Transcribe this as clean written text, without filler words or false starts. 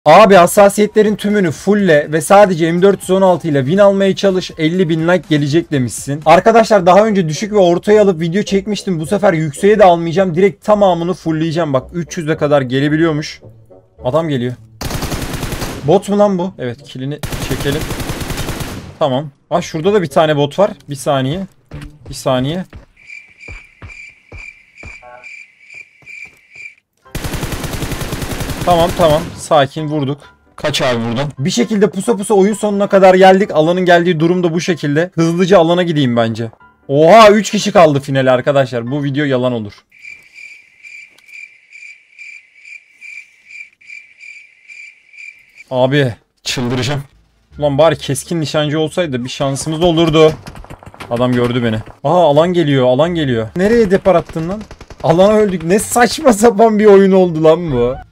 Abi hassasiyetlerin tümünü fullle ve sadece M416 ile win almaya çalış, 50.000 like gelecek demişsin. Arkadaşlar daha önce düşük ve ortaya alıp video çekmiştim. Bu sefer yükseğe de almayacağım. Direkt tamamını fullleyeceğim. Bak 300'e kadar gelebiliyormuş. Adam geliyor. Bot mu lan bu? Evet, kilini çekelim. Tamam. Ah, şurada da bir tane bot var. Bir saniye. Bir saniye. Tamam. Sakin, vurduk. Kaç abi buradan. Bir şekilde pusa pusa oyun sonuna kadar geldik. Alanın geldiği durum da bu şekilde. Hızlıca alana gideyim bence. Oha, 3 kişi kaldı finale arkadaşlar. Bu video yalan olur. Abi çıldıracağım. Ulan bari keskin nişancı olsaydı bir şansımız olurdu. Adam gördü beni. Aha, alan geliyor. Nereye depar attın lan? Alana öldük. Ne saçma sapan bir oyun oldu lan bu.